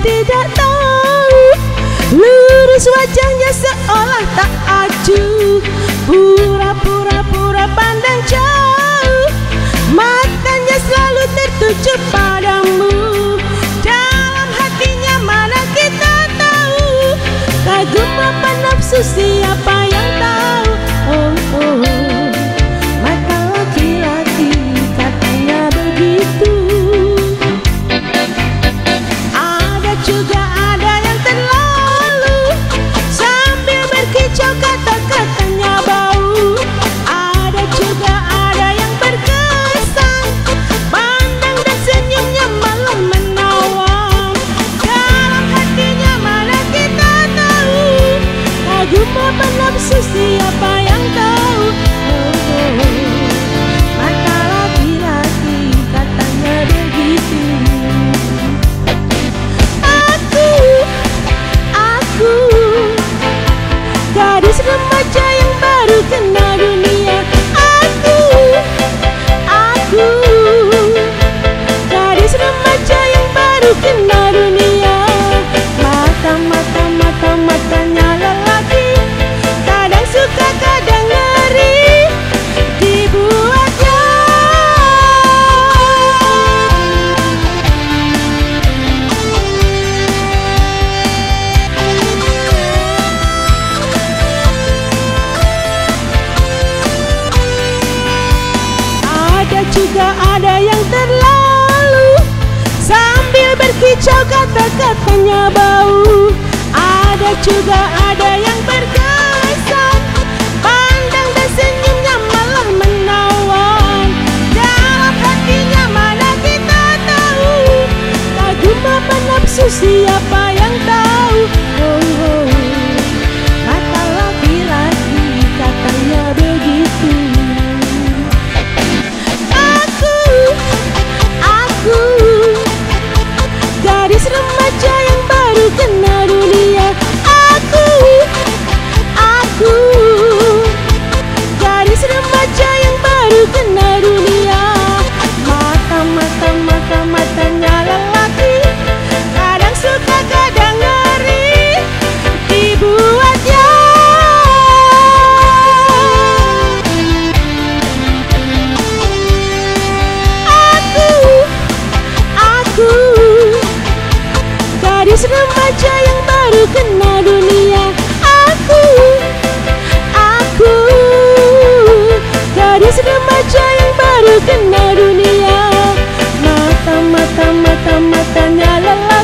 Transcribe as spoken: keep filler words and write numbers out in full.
tidak tahu. Lurus wajahnya seolah tak acuh, pura-pura pura pandang jauh. Matanya selalu tertuju padamu, dalam hatinya mana kita tahu. Kagum apa nafsu siapa yang tahu. Oh, oh. Mata laki-laki katanya begitu. Ada juga ada yang terlalu, sambil berkicau kata-katanya bau. Ada juga ada yang berkesan, pandang dan senyumnya malah menawan. Dalam hatinya mana kita tahu. Kagum apa nafsu siapa yang tahu. Oh, oh. Mata laki-laki katanya begitu. Aku, aku gadis remaja yang baru kenal dunia. Aku, aku gadis remaja yang baru kenal dunia. Mata-mata mata-matanya lelaki, kadang suka kadang ngeri dibuatnya. Ada juga ada yang terlalu, sambil berkicau kata-katanya bau. Ada juga ada yang berkesan, pandang dan senyumnya malah menawan. Dalam hatinya mana kita tahu. Kagum apa nafsu siapa yang tahu. Oh, oh. Mata laki-laki katanya begitu. Aku, aku gadis remaja yang baru kenal dunia. Aku, aku gadis remaja yang baru kenal dunia. Mata-mata mata-matanya lelaki, kadang suka kadang ngeri dibuatnya. Aku, aku gadis remaja yang baru kenal dunia. Aku, aku gadis remaja yang baru kenal dunia. Mata-mata mata-matanya lelah.